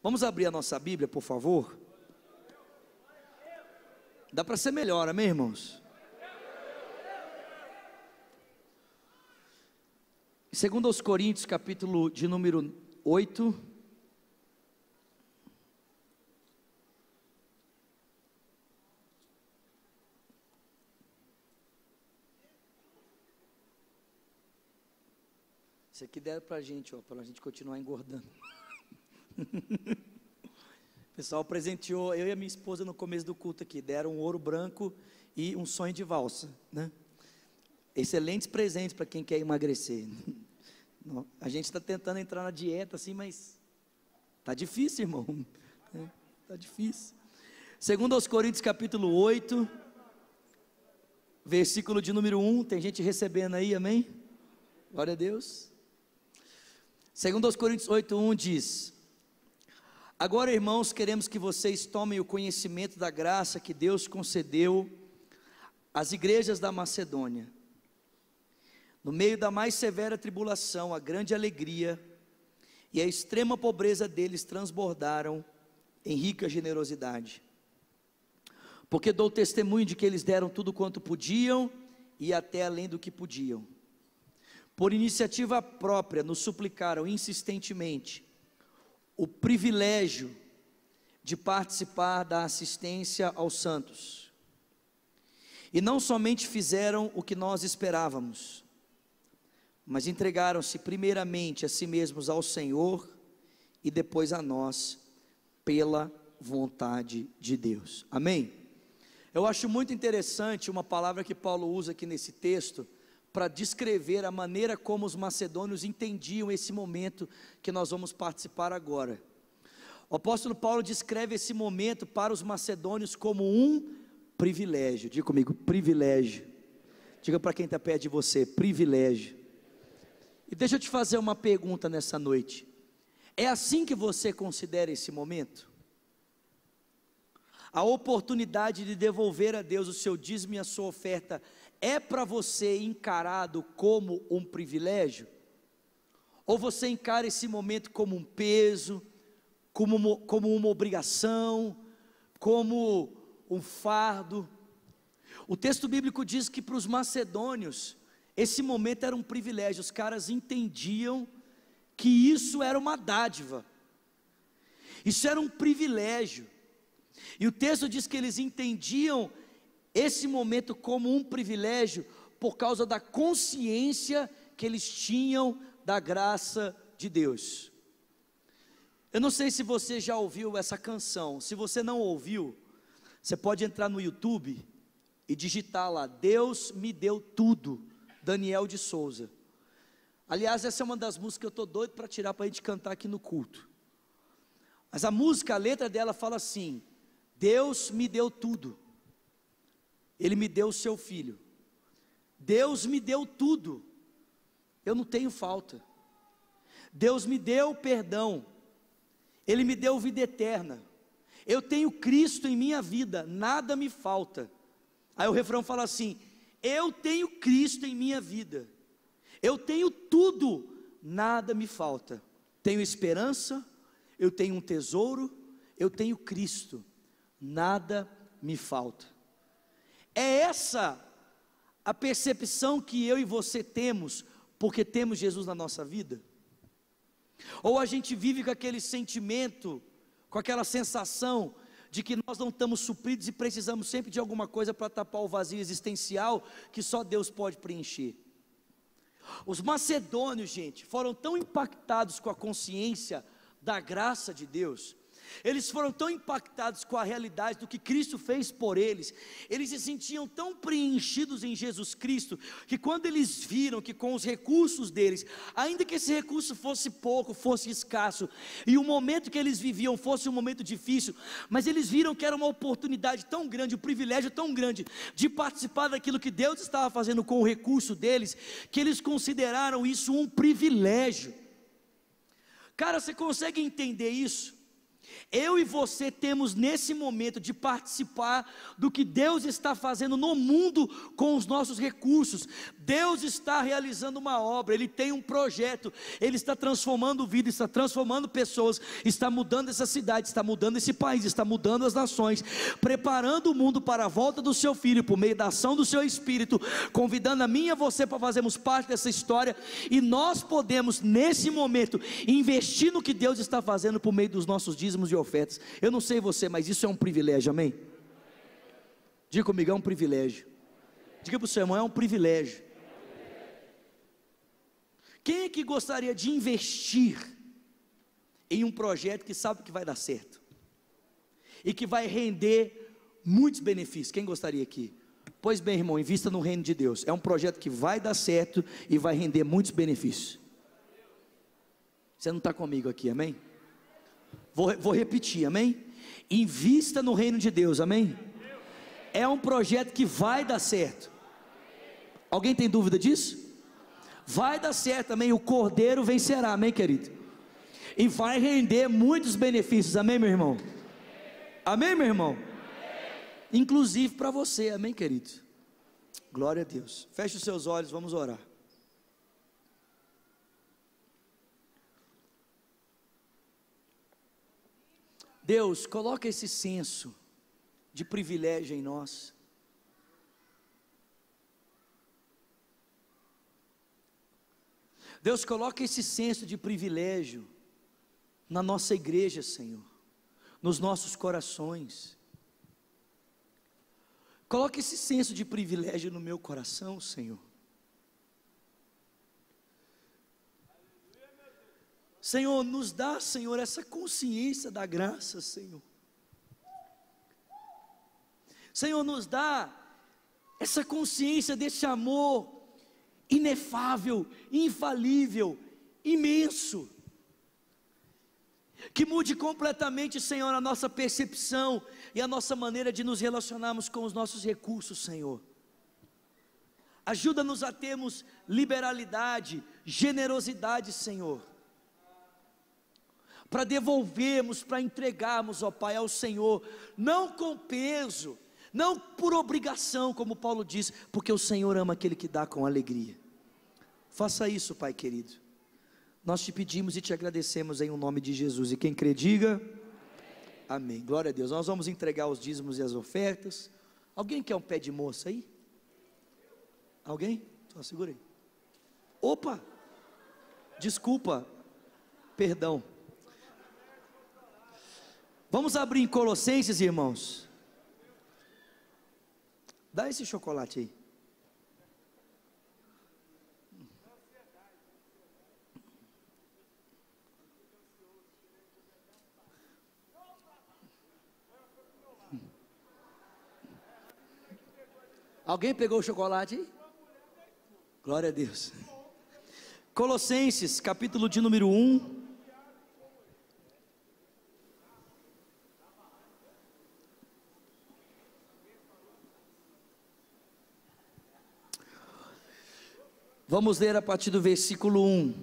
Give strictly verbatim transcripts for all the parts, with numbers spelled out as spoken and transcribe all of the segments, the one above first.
Vamos abrir a nossa Bíblia, por favor? Dá para ser melhor, amém, irmãos? Segundo aos Coríntios, capítulo de número oito. Isso aqui deram para a gente, ó, para a gente continuar engordando. O pessoal presenteou eu e a minha esposa no começo do culto aqui, deram um ouro branco e um sonho de valsa, né? Excelentes presentes para quem quer emagrecer. A gente está tentando entrar na dieta assim, mas tá difícil, irmão. É, tá difícil. Segundo aos Coríntios, capítulo oito, versículo de número um. Tem gente recebendo aí, amém? Glória a Deus. Segundo aos Coríntios oito, um diz: agora, irmãos, queremos que vocês tomem o conhecimento da graça que Deus concedeu às igrejas da Macedônia. No meio da mais severa tribulação, a grande alegria e a extrema pobreza deles transbordaram em rica generosidade. Porque dou testemunho de que eles deram tudo quanto podiam e até além do que podiam. Por iniciativa própria, nos suplicaram insistentemente o privilégio de participar da assistência aos santos. E não somente fizeram o que nós esperávamos, mas entregaram-se primeiramente a si mesmos ao Senhor e depois a nós, pela vontade de Deus. Amém? Eu acho muito interessante uma palavra que Paulo usa aqui nesse texto, para descrever a maneira como os macedônios entendiam esse momento que nós vamos participar agora. O apóstolo Paulo descreve esse momento para os macedônios como um privilégio. Diga comigo, privilégio. Diga para quem está perto de você, privilégio. E deixa eu te fazer uma pergunta nessa noite: é assim que você considera esse momento? A oportunidade de devolver a Deus o seu dízimo e a sua oferta é para você encarado como um privilégio? Ou você encara esse momento como um peso, como uma, como uma obrigação, como um fardo? O texto bíblico diz que para os macedônios esse momento era um privilégio. Os caras entendiam que isso era uma dádiva, isso era um privilégio. E o texto diz que eles entendiam esse momento como um privilégio por causa da consciência que eles tinham da graça de Deus. Eu não sei se você já ouviu essa canção. Se você não ouviu, você pode entrar no YouTube e digitar lá: Deus me deu tudo, Daniel de Souza. Aliás, essa é uma das músicas que eu estou doido para tirar para a gente cantar aqui no culto. Mas a música, a letra dela fala assim: Deus me deu tudo, Ele me deu o seu filho. Deus me deu tudo, eu não tenho falta. Deus me deu perdão, Ele me deu vida eterna. Eu tenho Cristo em minha vida, nada me falta. Aí o refrão fala assim: eu tenho Cristo em minha vida, eu tenho tudo, nada me falta. Tenho esperança, eu tenho um tesouro, eu tenho Cristo, nada me falta. É essa a percepção que eu e você temos, porque temos Jesus na nossa vida? Ou a gente vive com aquele sentimento, com aquela sensação de que nós não estamos supridos e precisamos sempre de alguma coisa para tapar o vazio existencial que só Deus pode preencher? Os macedônios, gente, foram tão impactados com a consciência da graça de Deus, eles foram tão impactados com a realidade do que Cristo fez por eles, eles se sentiam tão preenchidos em Jesus Cristo, que quando eles viram que com os recursos deles, ainda que esse recurso fosse pouco, fosse escasso, e o momento que eles viviam fosse um momento difícil, mas eles viram que era uma oportunidade tão grande, um privilégio tão grande, de participar daquilo que Deus estava fazendo com o recurso deles, que eles consideraram isso um privilégio. Cara, você consegue entender isso? Eu e você temos nesse momento de participar do que Deus está fazendo no mundo com os nossos recursos. Deus está realizando uma obra, Ele tem um projeto, Ele está transformando vidas, está transformando pessoas, está mudando essa cidade, está mudando esse país, está mudando as nações, preparando o mundo para a volta do seu Filho, por meio da ação do seu Espírito, convidando a mim e a você para fazermos parte dessa história, e nós podemos nesse momento investir no que Deus está fazendo por meio dos nossos dízimos e ofertas. Eu não sei você, mas isso é um privilégio, amém? Diga comigo, é um privilégio. Diga para o seu irmão, é um privilégio. Quem é que gostaria de investir em um projeto que sabe que vai dar certo e que vai render muitos benefícios? Quem gostaria aqui? Pois bem, irmão, invista no reino de Deus. É um projeto que vai dar certo e vai render muitos benefícios. Você não está comigo aqui, amém? Vou, vou repetir, amém? Invista no reino de Deus, amém? É um projeto que vai dar certo. Alguém tem dúvida disso? Vai dar certo, amém? O Cordeiro vencerá, amém, querido? E vai render muitos benefícios, amém, meu irmão? Amém, meu irmão? Inclusive para você, amém, querido? Glória a Deus. Feche os seus olhos, vamos orar. Deus, coloca esse senso de privilégio em nós. Deus, coloca esse senso de privilégio na nossa igreja, Senhor, nos nossos corações. Coloca esse senso de privilégio no meu coração, Senhor. Senhor, nos dá, Senhor, essa consciência da graça, Senhor. Senhor, nos dá essa consciência desse amor inefável, infalível, imenso, que mude completamente, Senhor, a nossa percepção e a nossa maneira de nos relacionarmos com os nossos recursos, Senhor. Ajuda-nos a termos liberalidade, generosidade, Senhor, para devolvermos, para entregarmos, ó Pai, ao Senhor, não com peso, não por obrigação, como Paulo diz, porque o Senhor ama aquele que dá com alegria. Faça isso, Pai querido. Nós te pedimos e te agradecemos em o nome de Jesus. E quem crê, diga amém. Amém. Glória a Deus. Nós vamos entregar os dízimos e as ofertas. Alguém quer um pé de moça aí? Alguém? Só segura aí. Opa! Desculpa. Perdão. Vamos abrir em Colossenses, irmãos. Dá esse chocolate aí. Alguém pegou o chocolate aí? Glória a Deus. Colossenses, capítulo de número um. Vamos ler a partir do versículo um.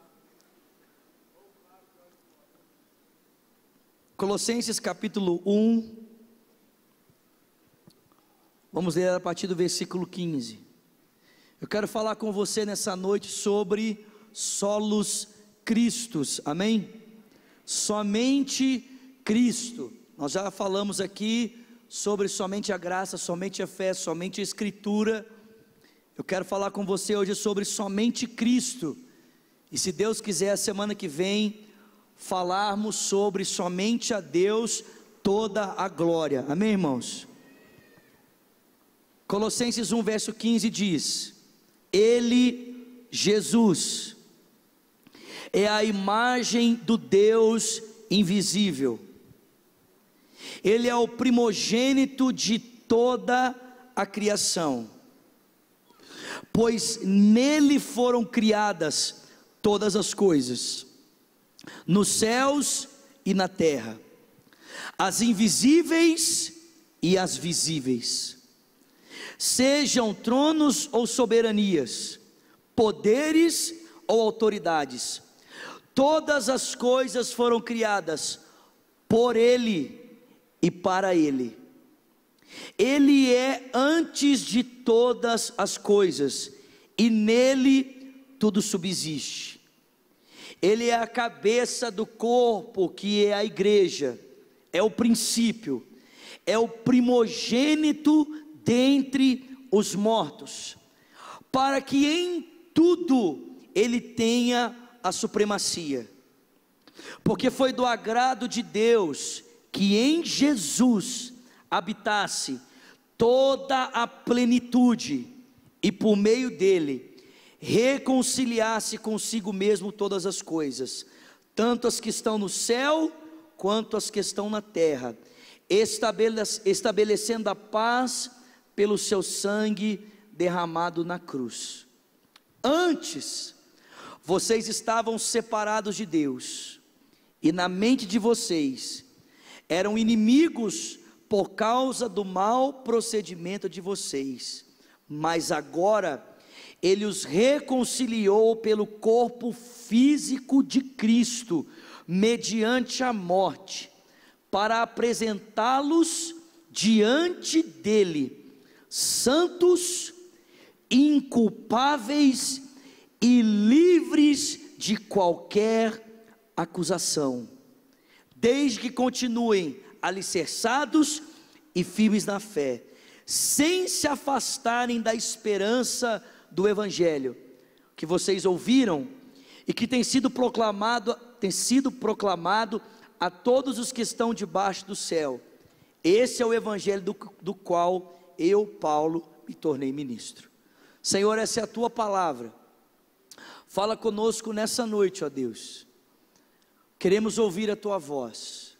Colossenses capítulo um. Vamos ler a partir do versículo quinze. Eu quero falar com você nessa noite sobre solos Cristos, amém? Somente Cristo. Nós já falamos aqui sobre somente a graça, somente a fé, somente a Escritura. Eu quero falar com você hoje sobre somente Cristo. E se Deus quiser, a semana que vem, falarmos sobre somente a Deus toda a glória, amém, irmãos? Colossenses um, verso quinze diz: Ele, Jesus, é a imagem do Deus invisível, Ele é o primogênito de toda a criação, pois nele foram criadas todas as coisas, nos céus e na terra, as invisíveis e as visíveis, sejam tronos ou soberanias, poderes ou autoridades, todas as coisas foram criadas por Ele e para Ele. Ele é antes de todas as coisas, e nele tudo subsiste. Ele é a cabeça do corpo, que é a igreja, é o princípio, é o primogênito dentre os mortos, para que em tudo ele tenha a supremacia. Porque foi do agrado de Deus que em Jesus habitasse toda a plenitude, e por meio dele reconciliasse consigo mesmo todas as coisas, tanto as que estão no céu quanto as que estão na terra, estabelecendo a paz pelo seu sangue derramado na cruz. Antes vocês estavam separados de Deus, e na mente de vocês eram inimigos por causa do mau procedimento de vocês, mas agora Ele os reconciliou pelo corpo físico de Cristo, mediante a morte, para apresentá-los diante dele, santos, inculpáveis e livres de qualquer acusação, desde que continuem alicerçados e firmes na fé, sem se afastarem da esperança do Evangelho, que vocês ouviram, e que tem sido proclamado, tem sido proclamado a todos os que estão debaixo do céu. Esse é o Evangelho do, do qual eu, Paulo, me tornei ministro. Senhor, essa é a tua palavra, fala conosco nessa noite, ó Deus, queremos ouvir a tua voz,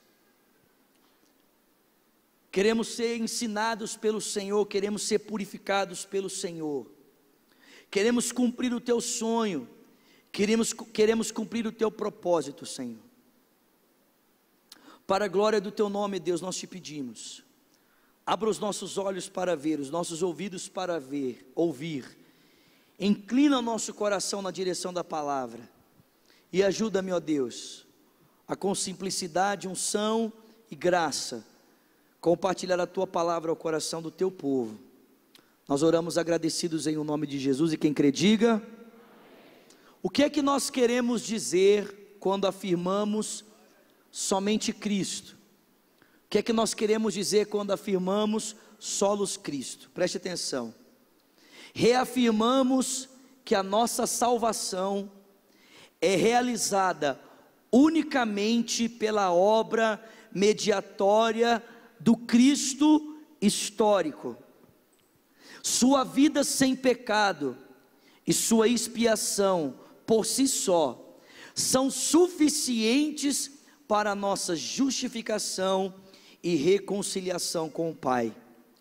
queremos ser ensinados pelo Senhor, queremos ser purificados pelo Senhor, queremos cumprir o teu sonho, queremos, queremos cumprir o teu propósito, Senhor. Para a glória do teu nome, Deus, nós te pedimos, abra os nossos olhos para ver, os nossos ouvidos para ver, ouvir, inclina o nosso coração na direção da palavra, e ajuda-me, ó Deus, a com simplicidade, unção e graça, compartilhar a tua palavra ao coração do teu povo. Nós oramos agradecidos em o nome de Jesus, e quem crê diga, o que é que nós queremos dizer quando afirmamos somente Cristo? O que é que nós queremos dizer quando afirmamos solos Cristo? Preste atenção, reafirmamos que a nossa salvação é realizada unicamente pela obra mediatória do Cristo histórico, sua vida sem pecado e sua expiação por si só são suficientes para a nossa justificação e reconciliação com o Pai.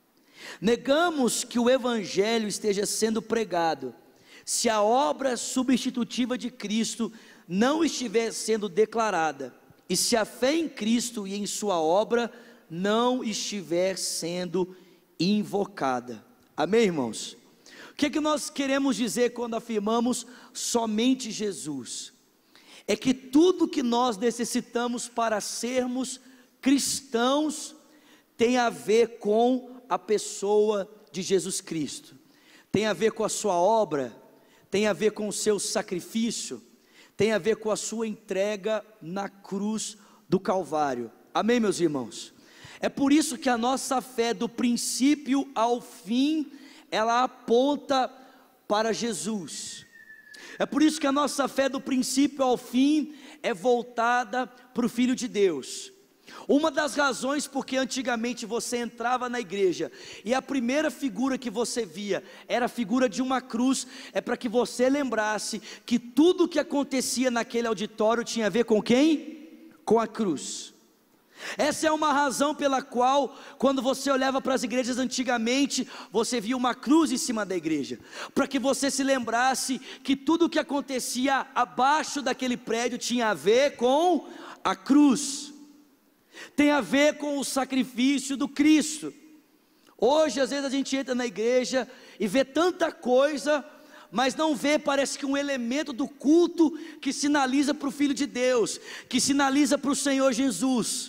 Negamos que o Evangelho esteja sendo pregado se a obra substitutiva de Cristo não estiver sendo declarada, e se a fé em Cristo e em sua obra não estiver sendo invocada. Amém, irmãos? O que é que nós queremos dizer quando afirmamos somente Jesus? É que tudo que nós necessitamos para sermos cristãos tem a ver com a pessoa de Jesus Cristo, tem a ver com a sua obra, tem a ver com o seu sacrifício, tem a ver com a sua entrega na cruz do Calvário. Amém, meus irmãos? É por isso que a nossa fé, do princípio ao fim, ela aponta para Jesus. É por isso que a nossa fé, do princípio ao fim, é voltada para o Filho de Deus. Uma das razões porque antigamente você entrava na igreja e a primeira figura que você via era a figura de uma cruz, é para que você lembrasse que tudo o que acontecia naquele auditório tinha a ver com quem? Com a cruz. Essa é uma razão pela qual, quando você olhava para as igrejas antigamente, você via uma cruz em cima da igreja, para que você se lembrasse que tudo o que acontecia abaixo daquele prédio tinha a ver com a cruz, tem a ver com o sacrifício do Cristo. Hoje às vezes a gente entra na igreja e vê tanta coisa, mas não vê, parece que um elemento do culto que sinaliza para o Filho de Deus, que sinaliza para o Senhor Jesus.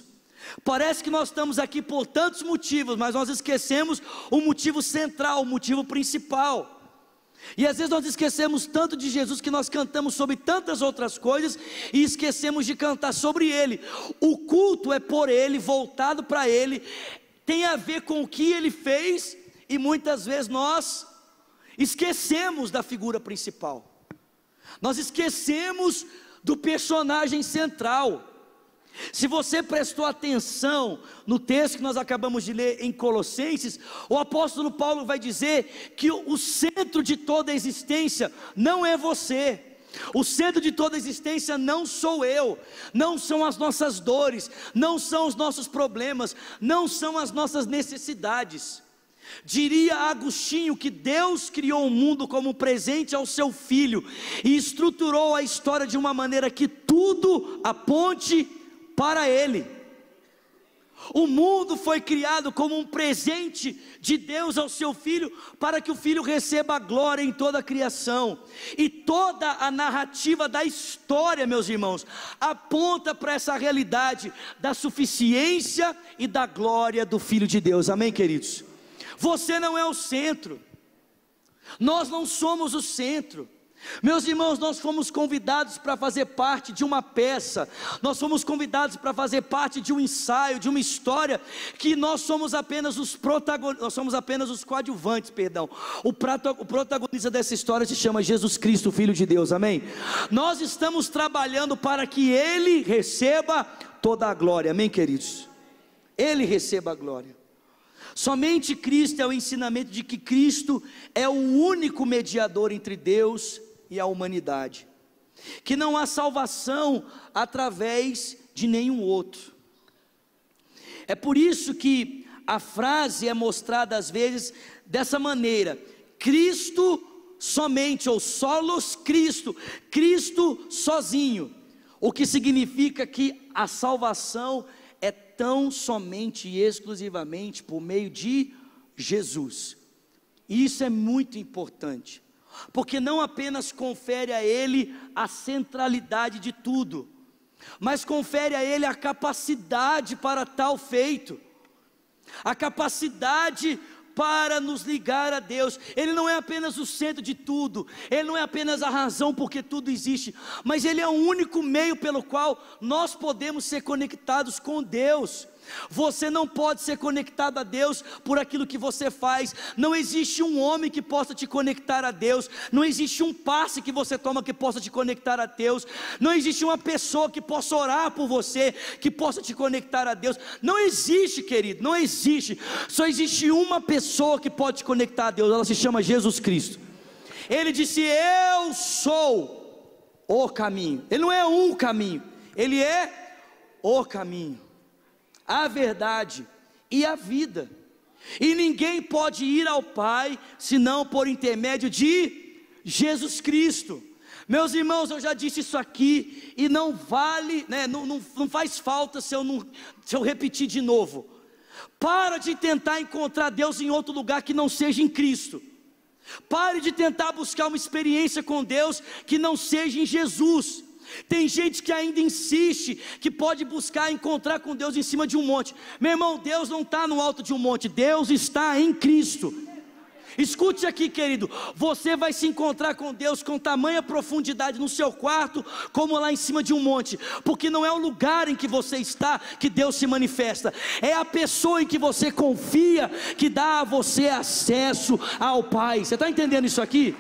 Parece que nós estamos aqui por tantos motivos, mas nós esquecemos o motivo central, o motivo principal. E às vezes nós esquecemos tanto de Jesus que nós cantamos sobre tantas outras coisas e esquecemos de cantar sobre Ele. O culto é por Ele, voltado para Ele, tem a ver com o que Ele fez, e muitas vezes nós esquecemos da figura principal, nós esquecemos do personagem central. Se você prestou atenção no texto que nós acabamos de ler em Colossenses, o apóstolo Paulo vai dizer que o centro de toda a existência não é você, o centro de toda a existência não sou eu, não são as nossas dores, não são os nossos problemas, não são as nossas necessidades. Diria Agostinho que Deus criou o mundo como presente ao seu Filho e estruturou a história de uma maneira que tudo aponte para Ele. O mundo foi criado como um presente de Deus ao seu Filho, para que o Filho receba a glória em toda a criação. E toda a narrativa da história, meus irmãos, aponta para essa realidade da suficiência e da glória do Filho de Deus. Amém, queridos? Você não é o centro, nós não somos o centro. Meus irmãos, nós fomos convidados para fazer parte de uma peça, nós fomos convidados para fazer parte de um ensaio, de uma história, que nós somos apenas os protagonistas, nós somos apenas os coadjuvantes, perdão. O, prato, o protagonista dessa história se chama Jesus Cristo, Filho de Deus, amém? Nós estamos trabalhando para que Ele receba toda a glória, amém, queridos? Ele receba a glória. Somente Cristo é o ensinamento de que Cristo é o único mediador entre Deus e a humanidade, que não há salvação através de nenhum outro. É por isso que a frase é mostrada às vezes dessa maneira: Cristo somente, ou solos Cristo, Cristo sozinho, o que significa que a salvação é tão somente e exclusivamente por meio de Jesus. E isso é muito importante, porque não apenas confere a Ele a centralidade de tudo, mas confere a Ele a capacidade para tal feito, a capacidade para nos ligar a Deus. Ele não é apenas o centro de tudo, Ele não é apenas a razão porque tudo existe, mas Ele é o único meio pelo qual nós podemos ser conectados com Deus. Você não pode ser conectado a Deus por aquilo que você faz. Não existe um homem que possa te conectar a Deus. Não existe um passe que você toma que possa te conectar a Deus. Não existe uma pessoa que possa orar por você, que possa te conectar a Deus. Não existe, querido, não existe. Só existe uma pessoa que pode te conectar a Deus. Ela se chama Jesus Cristo. Ele disse: eu sou o caminho. Ele não é um caminho, Ele é o caminho, a verdade e a vida, e ninguém pode ir ao Pai senão por intermédio de Jesus Cristo. Meus irmãos, eu já disse isso aqui e não vale, né, não, não, não faz falta se eu, não, se eu repetir de novo. Para de tentar encontrar Deus em outro lugar que não seja em Cristo. Pare de tentar buscar uma experiência com Deus que não seja em Jesus. Tem gente que ainda insiste que pode buscar encontrar com Deus em cima de um monte. Meu irmão, Deus não está no alto de um monte, Deus está em Cristo. Escute aqui, querido, você vai se encontrar com Deus com tamanha profundidade no seu quarto, como lá em cima de um monte, porque não é o lugar em que você está que Deus se manifesta, é a pessoa em que você confia que dá a você acesso ao Pai. Você está entendendo isso aqui?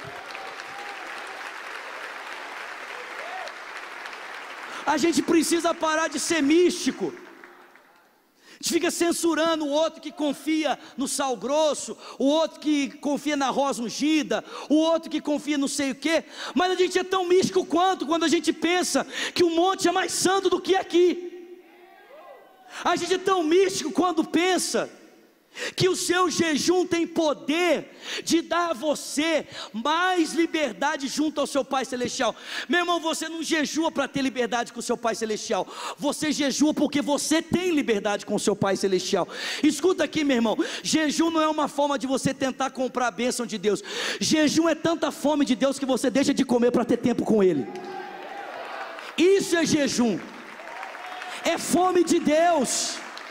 A gente precisa parar de ser místico. A gente fica censurando o outro que confia no sal grosso, o outro que confia na rosa ungida, o outro que confia não sei o que. Mas a gente é tão místico quanto quando a gente pensa que o monte é mais santo do que aqui. A gente é tão místico quando pensa que o seu jejum tem poder de dar a você mais liberdade junto ao seu Pai Celestial. Meu irmão, você não jejua para ter liberdade com o seu Pai Celestial, você jejua porque você tem liberdade com o seu Pai Celestial. Escuta aqui, meu irmão, jejum não é uma forma de você tentar comprar a bênção de Deus. Jejum é tanta fome de Deus que você deixa de comer para ter tempo com Ele. Isso é jejum. é fome de Deus,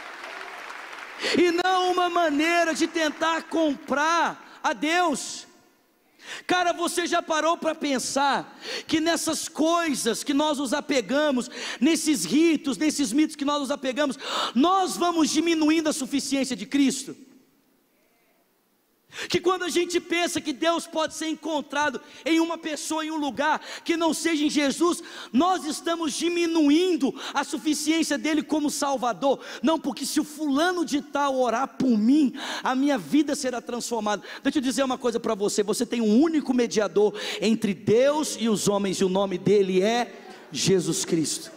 e não uma maneira de tentar comprar a Deus. Cara, você já parou para pensar que nessas coisas que nós nos apegamos, nesses ritos, nesses mitos que nós nos apegamos, nós vamos diminuindo a suficiência de Cristo? Que quando a gente pensa que Deus pode ser encontrado em uma pessoa, em um lugar que não seja em Jesus, nós estamos diminuindo a suficiência dele como Salvador. Não, porque se o fulano de tal orar por mim, a minha vida será transformada. Deixa eu dizer uma coisa para você: você tem um único mediador entre Deus e os homens, e o nome dele é Jesus Cristo.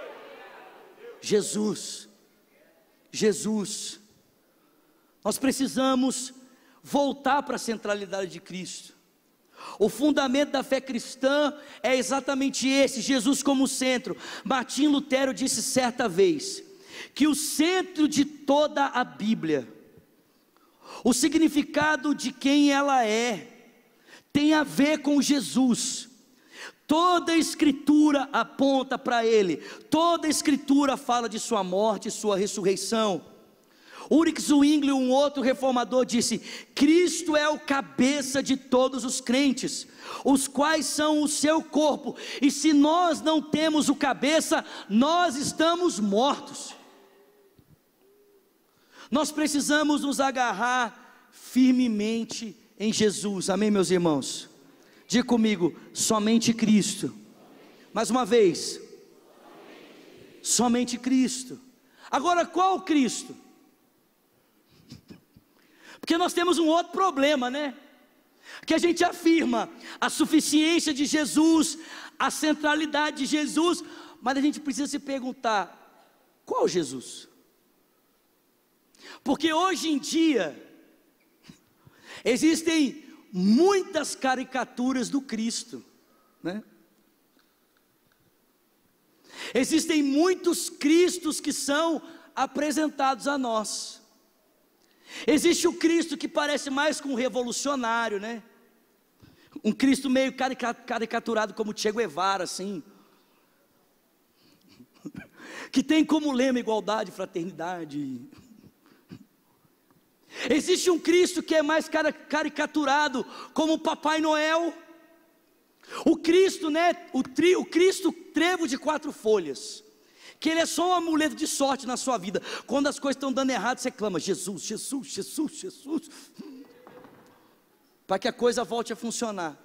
Jesus, Jesus. Nós precisamos voltar para a centralidade de Cristo. O fundamento da fé cristã é exatamente esse: Jesus como centro. Martim Lutero disse certa vez que o centro de toda a Bíblia, o significado de quem ela é, tem a ver com Jesus. Toda a escritura aponta para ele, toda a escritura fala de sua morte e sua ressurreição. Ulrich Zwingli, um outro reformador, disse: Cristo é o cabeça de todos os crentes, os quais são o seu corpo, e se nós não temos o cabeça, nós estamos mortos. Nós precisamos nos agarrar firmemente em Jesus, amém, meus irmãos? Diga comigo: somente Cristo. Mais uma vez, somente Cristo. Agora, qual Cristo? Porque nós temos um outro problema, né? Que a gente afirma a suficiência de Jesus, a centralidade de Jesus, mas a gente precisa se perguntar: qual Jesus? Porque hoje em dia existem muitas caricaturas do Cristo, né? Existem muitos Cristos que são apresentados a nós. Existe o Cristo que parece mais com um revolucionário, né? Um Cristo meio caricaturado como Che Guevara, assim, que tem como lema igualdade e fraternidade. Existe um Cristo que é mais caricaturado como Papai Noel. O Cristo, né? O, tri, o Cristo trevo de quatro folhas, que ele é só um amuleto de sorte na sua vida. Quando as coisas estão dando errado, você clama: Jesus, Jesus, Jesus, Jesus, para que a coisa volte a funcionar.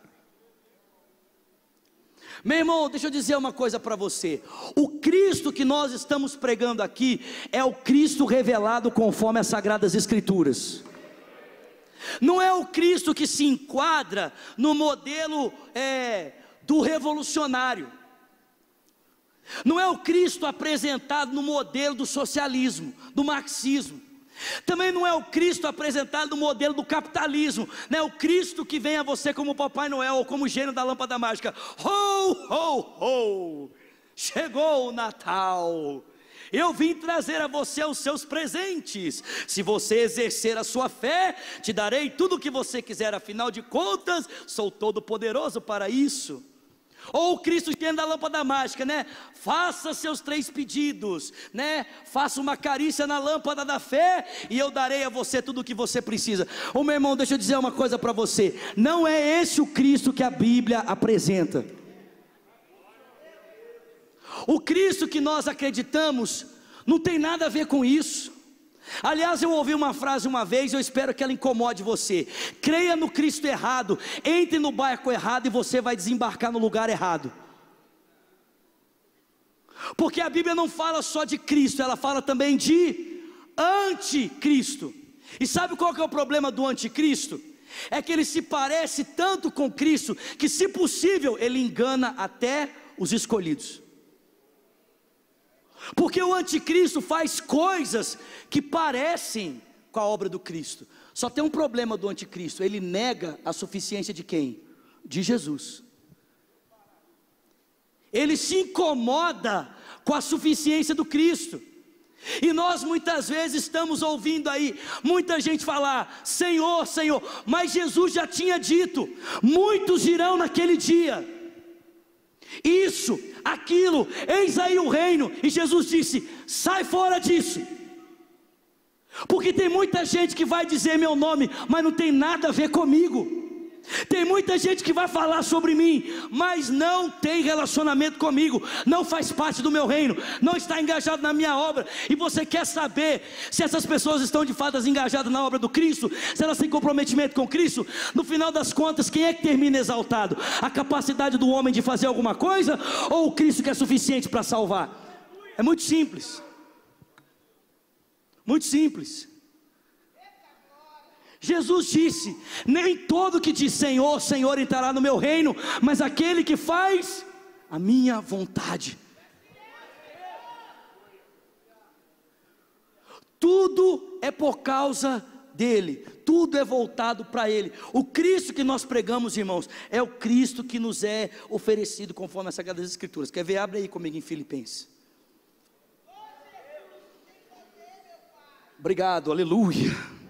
Meu irmão, deixa eu dizer uma coisa para você: o Cristo que nós estamos pregando aqui é o Cristo revelado conforme as Sagradas Escrituras. Não é o Cristo que se enquadra no modelo é, do revolucionário. Não é o Cristo apresentado no modelo do socialismo, do marxismo. Também não é o Cristo apresentado no modelo do capitalismo. Não é o Cristo que vem a você como Papai Noel ou como gênio da lâmpada mágica. Ho, ho, ho! Chegou o Natal. Eu vim trazer a você os seus presentes. Se você exercer a sua fé, te darei tudo o que você quiser. Afinal de contas, sou todo poderoso para isso. Ou o Cristo que anda da lâmpada mágica, né? Faça seus três pedidos, né? Faça uma carícia na lâmpada da fé e eu darei a você tudo o que você precisa. Ô meu irmão, deixa eu dizer uma coisa para você: não é esse o Cristo que a Bíblia apresenta. O Cristo que nós acreditamos não tem nada a ver com isso. Aliás, eu ouvi uma frase uma vez, eu espero que ela incomode você: creia no Cristo errado, entre no barco errado e você vai desembarcar no lugar errado. Porque a Bíblia não fala só de Cristo, ela fala também de anticristo. E sabe qual que é o problema do anticristo? É que ele se parece tanto com Cristo, que se possível ele engana até os escolhidos. Porque o anticristo faz coisas que parecem com a obra do Cristo. Só tem um problema do anticristo: ele nega a suficiência de quem? De Jesus. Ele se incomoda com a suficiência do Cristo. E nós muitas vezes estamos ouvindo aí muita gente falar: Senhor, Senhor, mas Jesus já tinha dito: muitos irão naquele dia. Isso aquilo, eis aí o reino. E Jesus disse: sai fora disso. Porque tem muita gente que vai dizer meu nome, mas não tem nada a ver comigo. Tem muita gente que vai falar sobre mim, mas não tem relacionamento comigo, não faz parte do meu reino, não está engajado na minha obra. E você quer saber se essas pessoas estão de fato engajadas na obra do Cristo, se elas têm comprometimento com Cristo? No final das contas, quem é que termina exaltado? A capacidade do homem de fazer alguma coisa, ou o Cristo que é suficiente para salvar? É muito simples. Muito simples. Jesus disse: nem todo que diz Senhor, Senhor entrará no meu reino, mas aquele que faz a minha vontade. Tudo é por causa dele, tudo é voltado para ele. O Cristo que nós pregamos, irmãos, é o Cristo que nos é oferecido conforme as Sagradas Escrituras. Quer ver? Abre aí comigo em Filipenses. Obrigado, aleluia.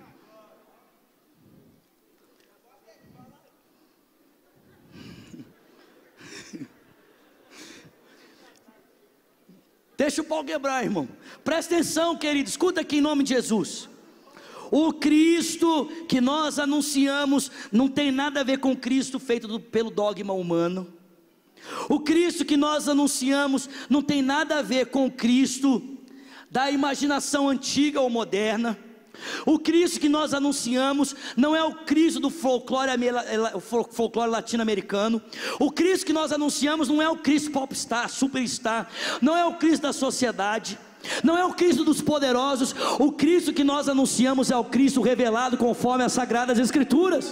Deixa o pau quebrar, irmão. Presta atenção, querido, escuta aqui em nome de Jesus. O Cristo que nós anunciamos não tem nada a ver com o Cristo feito do, pelo dogma humano. O Cristo que nós anunciamos não tem nada a ver com o Cristo da imaginação antiga ou moderna. O Cristo que nós anunciamos não é o Cristo do folclore, folclore latino-americano. O Cristo que nós anunciamos não é o Cristo popstar, superstar. Não é o Cristo da sociedade, não é o Cristo dos poderosos. O Cristo que nós anunciamos é o Cristo revelado conforme as Sagradas Escrituras.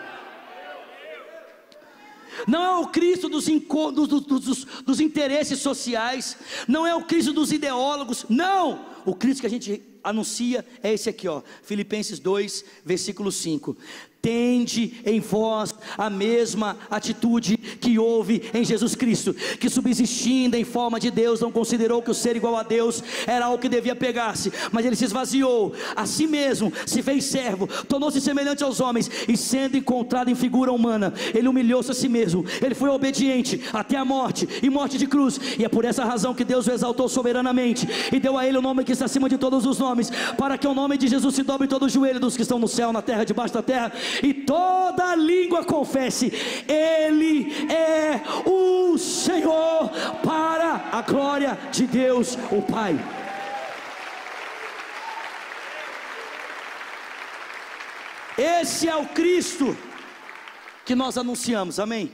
Não é o Cristo dos, dos, dos, dos, dos interesses sociais, não é o Cristo dos ideólogos, não. O Cristo que a gente anuncia é esse aqui, ó, Filipenses dois, versículo cinco. Tende em vós a mesma atitude que houve em Jesus Cristo, que subsistindo em forma de Deus, não considerou que o ser igual a Deus era algo que devia pegar-se, mas ele se esvaziou a si mesmo, se fez servo, tornou-se semelhante aos homens, e sendo encontrado em figura humana, ele humilhou-se a si mesmo, ele foi obediente até a morte, e morte de cruz. E é por essa razão que Deus o exaltou soberanamente, e deu a ele o nome que está acima de todos os nomes, para que o nome de Jesus se dobre todo o joelho dos que estão no céu, na terra, debaixo da terra, e toda língua confesse: Ele é o Senhor, para a glória de Deus o Pai. Esse é o Cristo que nós anunciamos, amém?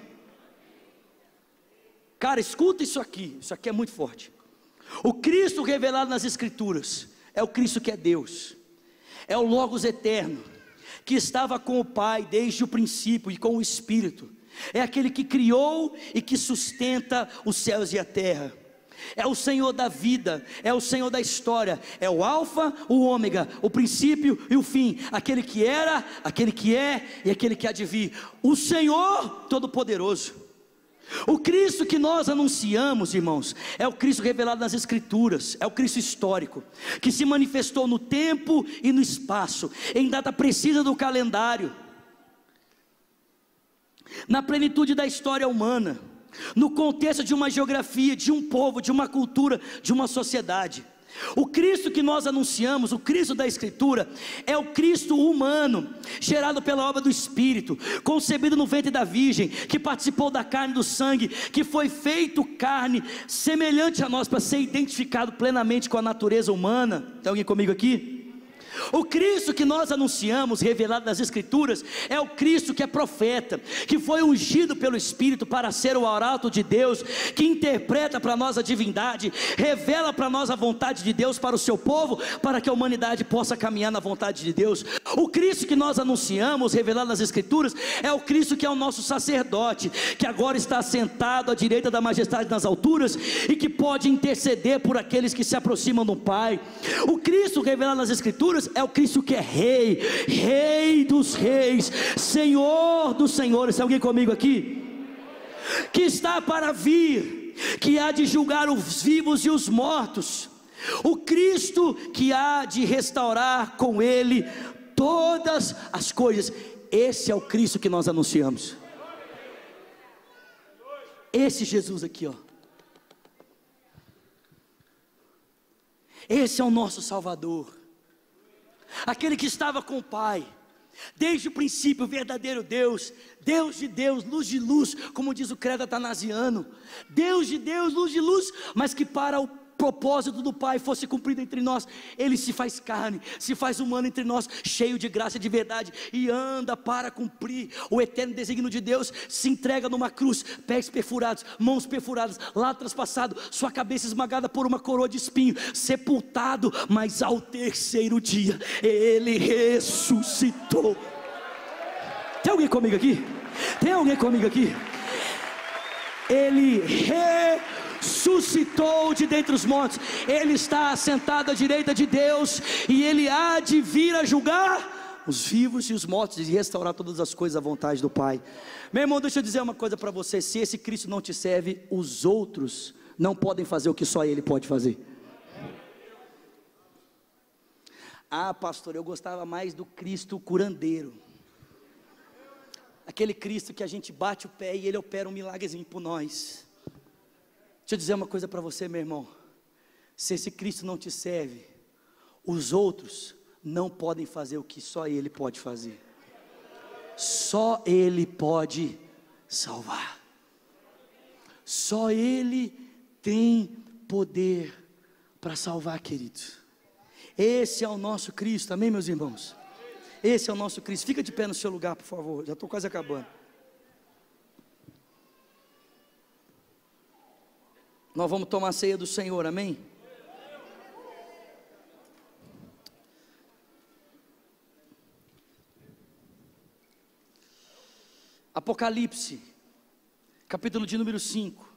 Cara, escuta isso aqui, isso aqui é muito forte. O Cristo revelado nas Escrituras é o Cristo que é Deus, é o Logos eterno, que estava com o Pai desde o princípio e com o Espírito. É aquele que criou e que sustenta os céus e a terra. É o Senhor da vida, é o Senhor da história, é o alfa, o ômega, o princípio e o fim, aquele que era, aquele que é e aquele que há de vir, o Senhor Todo-Poderoso. O Cristo que nós anunciamos, irmãos, é o Cristo revelado nas Escrituras, é o Cristo histórico, que se manifestou no tempo e no espaço, em data precisa do calendário, na plenitude da história humana, no contexto de uma geografia, de um povo, de uma cultura, de uma sociedade. O Cristo que nós anunciamos, o Cristo da Escritura, é o Cristo humano, gerado pela obra do Espírito, concebido no ventre da Virgem, que participou da carne e do sangue, que foi feito carne semelhante a nós, para ser identificado plenamente com a natureza humana. Tem alguém comigo aqui? O Cristo que nós anunciamos, revelado nas Escrituras, é o Cristo que é profeta, que foi ungido pelo Espírito para ser o arauto de Deus, que interpreta para nós a divindade, revela para nós a vontade de Deus para o seu povo, para que a humanidade possa caminhar na vontade de Deus. O Cristo que nós anunciamos, revelado nas Escrituras, é o Cristo que é o nosso sacerdote, que agora está sentado à direita da majestade nas alturas, e que pode interceder por aqueles que se aproximam do Pai. O Cristo revelado nas Escrituras é o Cristo que é Rei, Rei dos reis, Senhor dos senhores. Tem alguém comigo aqui? Que está para vir, que há de julgar os vivos e os mortos. O Cristo que há de restaurar com Ele todas as coisas. Esse é o Cristo que nós anunciamos. Esse Jesus aqui, ó. Esse é o nosso Salvador, aquele que estava com o Pai, desde o princípio, o verdadeiro Deus, Deus de Deus, luz de luz, como diz o credo atanasiano, Deus de Deus, luz de luz, mas que para o propósito do Pai fosse cumprido entre nós, Ele se faz carne, se faz humano entre nós, cheio de graça e de verdade, e anda para cumprir o eterno desígnio de Deus, se entrega numa cruz, pés perfurados, mãos perfuradas, lá traspassado, sua cabeça esmagada por uma coroa de espinho, sepultado, mas ao terceiro dia, Ele ressuscitou. Tem alguém comigo aqui? Tem alguém comigo aqui? Ele ressuscitou de dentre os mortos, Ele está assentado à direita de Deus, e Ele há de vir a julgar os vivos e os mortos, e restaurar todas as coisas à vontade do Pai. Meu irmão, deixa eu dizer uma coisa para você: se esse Cristo não te serve, os outros não podem fazer o que só Ele pode fazer. Ah, pastor, eu gostava mais do Cristo curandeiro, aquele Cristo que a gente bate o pé e Ele opera um milagrezinho por nós. Deixa eu dizer uma coisa para você, meu irmão: se esse Cristo não te serve, os outros não podem fazer o que só Ele pode fazer. Só Ele pode salvar, só Ele tem poder para salvar, querido. Esse é o nosso Cristo, amém, meus irmãos? Esse é o nosso Cristo. Fica de pé no seu lugar, por favor, já estou quase acabando. Nós vamos tomar a ceia do Senhor, amém? Apocalipse, capítulo de número cinco.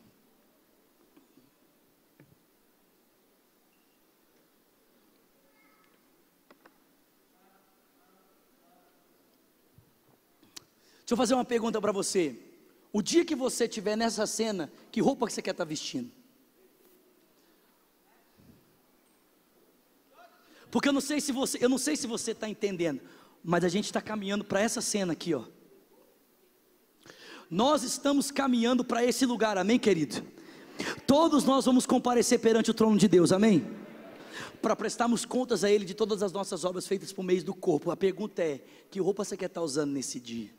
Deixa eu fazer uma pergunta para você. O dia que você estiver nessa cena, que roupa que você quer estar vestindo? Porque eu não sei se você, eu não sei se você está entendendo, mas a gente está caminhando para essa cena aqui, ó. Nós estamos caminhando para esse lugar, amém, querido? Todos nós vamos comparecer perante o trono de Deus, amém? Para prestarmos contas a Ele de todas as nossas obras feitas por meio do corpo. A pergunta é: que roupa você quer estar usando nesse dia?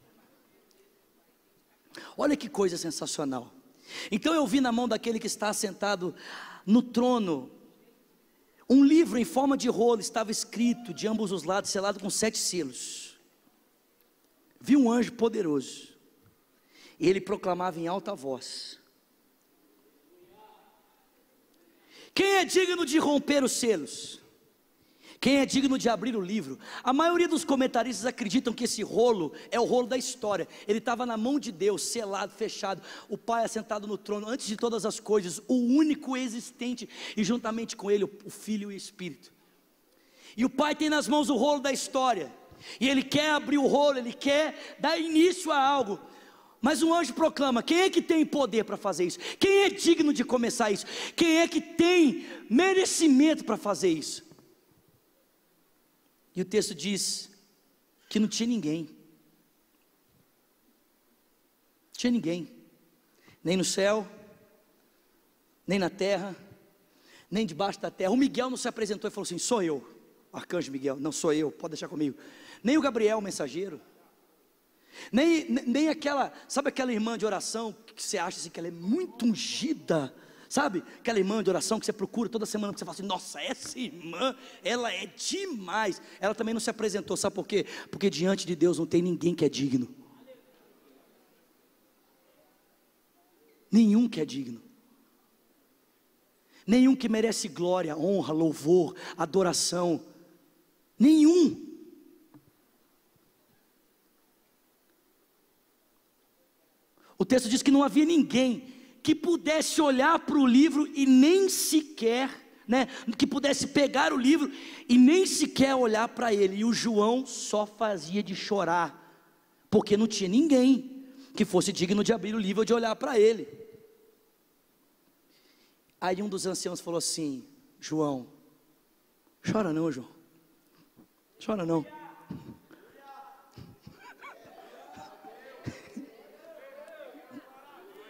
Olha que coisa sensacional. Então eu vi na mão daquele que está sentado no trono um livro em forma de rolo, estava escrito de ambos os lados, selado com sete selos. Vi um anjo poderoso, e ele proclamava em alta voz: quem é digno de romper os selos? Quem é digno de abrir o livro? A maioria dos comentaristas acreditam que esse rolo é o rolo da história. Ele estava na mão de Deus, selado, fechado. O Pai assentado no trono, antes de todas as coisas, o único existente, e juntamente com Ele, o Filho e o Espírito. E o Pai tem nas mãos o rolo da história, e Ele quer abrir o rolo, Ele quer dar início a algo. Mas um anjo proclama: quem é que tem poder para fazer isso? Quem é digno de começar isso? Quem é que tem merecimento para fazer isso? E o texto diz que não tinha ninguém. Não tinha ninguém, nem no céu, nem na terra, nem debaixo da terra. O Miguel não se apresentou e falou assim: sou eu, arcanjo Miguel. Não, sou eu, pode deixar comigo. Nem o Gabriel, o mensageiro. Nem, nem aquela, sabe aquela irmã de oração que você acha assim, que ela é muito ungida, sabe? Aquela irmã de oração que você procura toda semana, que você fala assim: nossa, essa irmã, ela é demais. Ela também não se apresentou, sabe por quê? Porque diante de Deus não tem ninguém que é digno. Nenhum que é digno. Nenhum que merece glória, honra, louvor, adoração. Nenhum. O texto diz que não havia ninguém que pudesse olhar para o livro e nem sequer, né, que pudesse pegar o livro e nem sequer olhar para ele. E o João só fazia de chorar, porque não tinha ninguém que fosse digno de abrir o livro ou de olhar para ele. Aí um dos anciãos falou assim: João, chora não, João, chora não.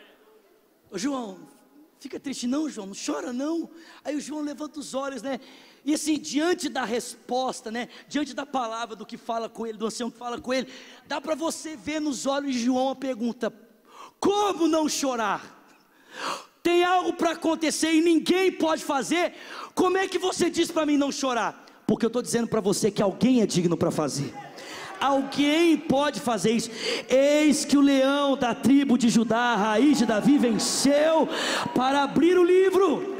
Ô João, fica triste não, João, não chora não. Aí o João levanta os olhos, né? E assim, diante da resposta, né, diante da palavra do que fala com ele, do ancião que fala com ele, dá para você ver nos olhos de João a pergunta: como não chorar? Tem algo para acontecer e ninguém pode fazer, como é que você diz para mim não chorar? Porque eu estou dizendo para você que alguém é digno para fazer. Alguém pode fazer isso. Eis que o leão da tribo de Judá, a raiz de Davi, venceu para abrir o livro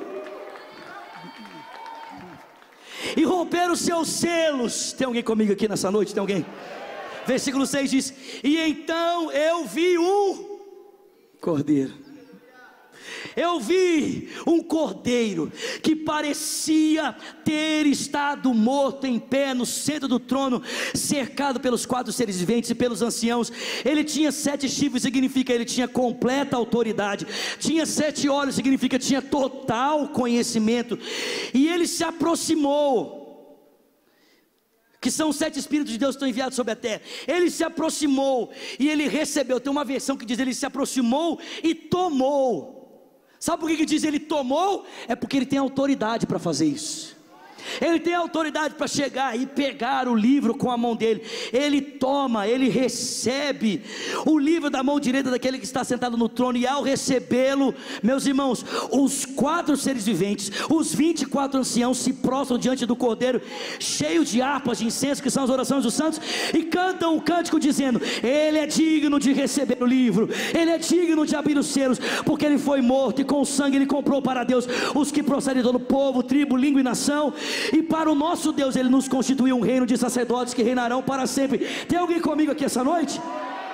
e romper os seus selos. Tem alguém comigo aqui nessa noite? Tem alguém? Versículo seis diz: e então eu vi um cordeiro. Eu vi um cordeiro que parecia ter estado morto em pé no centro do trono, cercado pelos quatro seres viventes e pelos anciãos. Ele tinha sete chifres, significa ele tinha completa autoridade. Tinha sete olhos, significa tinha total conhecimento. E ele se aproximou, que são os sete Espíritos de Deus que estão enviados sobre a terra. Ele se aproximou e ele recebeu. Tem uma versão que diz: ele se aproximou e tomou. Sabe por que que diz ele tomou? É porque ele tem autoridade para fazer isso. Ele tem autoridade para chegar e pegar o livro com a mão dele. Ele toma, ele recebe o livro da mão direita daquele que está sentado no trono. E ao recebê-lo, meus irmãos, os quatro seres viventes, os vinte e quatro anciãos se prostram diante do cordeiro, cheios de harpas de incenso, que são as orações dos santos, e cantam um cântico dizendo: ele é digno de receber o livro, ele é digno de abrir os selos, porque ele foi morto e com o sangue ele comprou para Deus os que procedem de todo povo, tribo, língua e nação. E para o nosso Deus ele nos constituiu um reino de sacerdotes que reinarão para sempre. Tem alguém comigo aqui essa noite?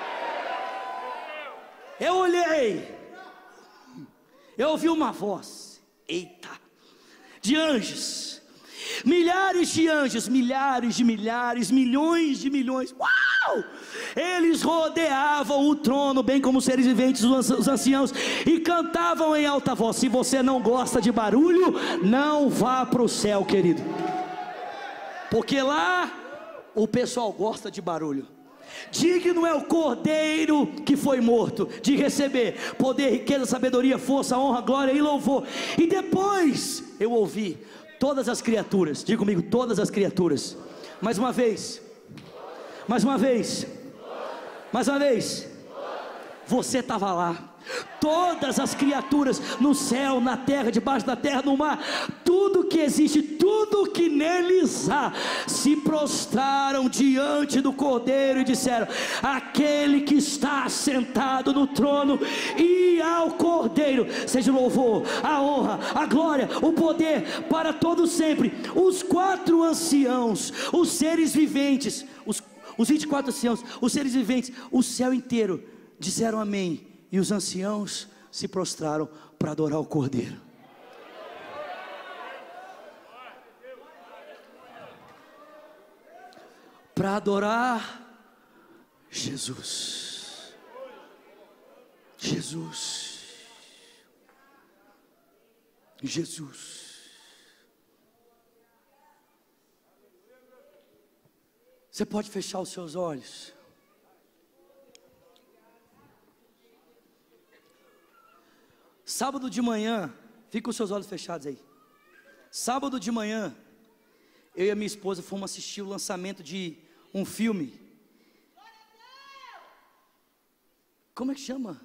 Eu olhei, eu ouvi uma voz, eita, de anjos, milhares de anjos, milhares de milhares, milhões de milhões. Uau! Eles rodeavam o trono, bem como os seres viventes, os anciãos, e cantavam em alta voz. Se você não gosta de barulho, não vá para o céu, querido, porque lá o pessoal gosta de barulho. Digno é o cordeiro que foi morto de receber poder, riqueza, sabedoria, força, honra, glória e louvor. E depois eu ouvi todas as criaturas, diga comigo, todas as criaturas, mais uma vez, mais uma vez, mais uma vez, você estava lá. Todas as criaturas no céu, na terra, debaixo da terra, no mar, tudo que existe, tudo que neles há, se prostraram diante do cordeiro e disseram: aquele que está sentado no trono e ao cordeiro seja o louvor, a honra, a glória, o poder para todos sempre. Os quatro anciãos, os seres viventes, os, os vinte e quatro anciãos, os seres viventes, o céu inteiro disseram amém. E os anciãos se prostraram para adorar o cordeiro. Para adorar Jesus. Jesus. Jesus. Você pode fechar os seus olhos. Sábado de manhã, fica com os seus olhos fechados aí. Sábado de manhã, eu e a minha esposa fomos assistir o lançamento de um filme. Como é que chama?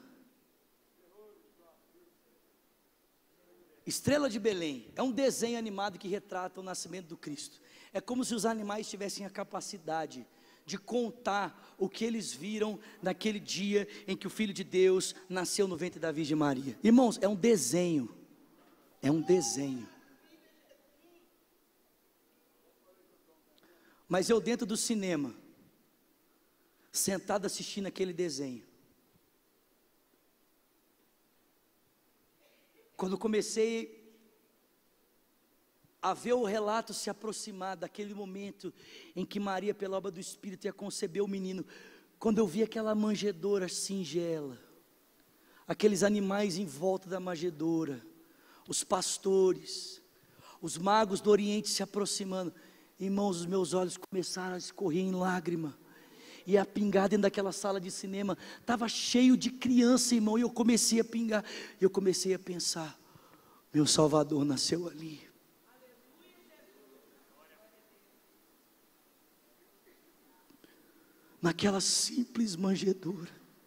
Estrela de Belém. É um desenho animado que retrata o nascimento do Cristo. É como se os animais tivessem a capacidade de contar o que eles viram naquele dia em que o Filho de Deus nasceu no ventre da Virgem Maria. Irmãos, é um desenho, é um desenho. Mas eu dentro do cinema, sentado assistindo aquele desenho, quando comecei a ver o relato se aproximar daquele momento em que Maria, pela obra do Espírito, ia conceber o menino, quando eu vi aquela manjedoura singela, aqueles animais em volta da manjedoura, os pastores, os magos do Oriente se aproximando, irmãos, os meus olhos começaram a escorrer em lágrima, e a pingar dentro daquela sala de cinema, estava cheio de criança, irmão, e eu comecei a pingar, e eu comecei a pensar: meu Salvador nasceu ali. naquela simples manjedoura.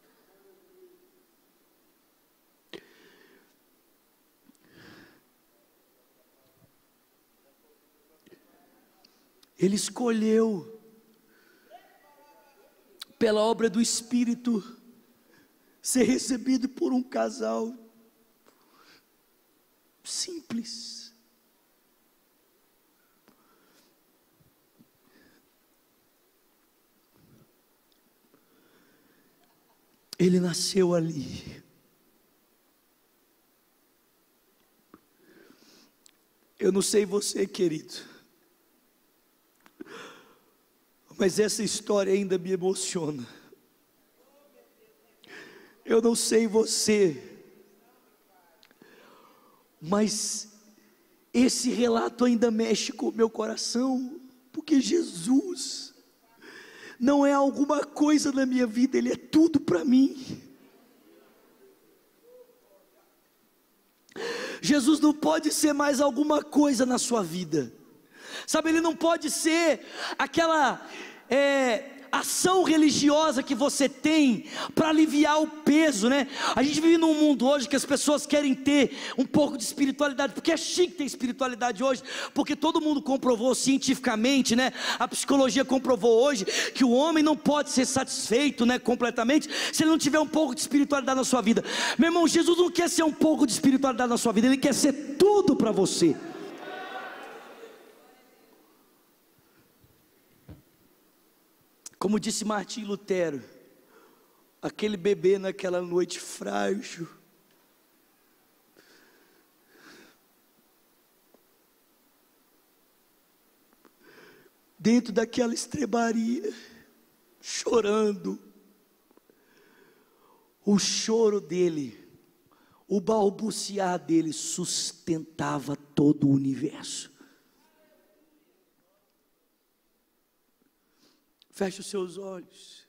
Ele escolheu, pela obra do Espírito, ser recebido por um casal simples. Ele nasceu ali. Eu não sei você, querido, mas essa história ainda me emociona. Eu não sei você, mas esse relato ainda mexe com o meu coração, porque Jesus não é alguma coisa na minha vida, Ele é tudo para mim. Jesus não pode ser mais alguma coisa na sua vida, sabe, Ele não pode ser aquela é, ação religiosa que você tem para aliviar o peso, né? A gente vive num mundo hoje que as pessoas querem ter um pouco de espiritualidade, porque é chique ter espiritualidade hoje, porque todo mundo comprovou cientificamente, né? A psicologia comprovou hoje que o homem não pode ser satisfeito, né, completamente, se ele não tiver um pouco de espiritualidade na sua vida. Meu irmão, Jesus não quer ser um pouco de espiritualidade na sua vida, Ele quer ser tudo para você. Como disse Martim Lutero, aquele bebê naquela noite frágil, dentro daquela estrebaria, chorando, o choro dele, o balbuciar dele sustentava todo o universo. Feche os seus olhos.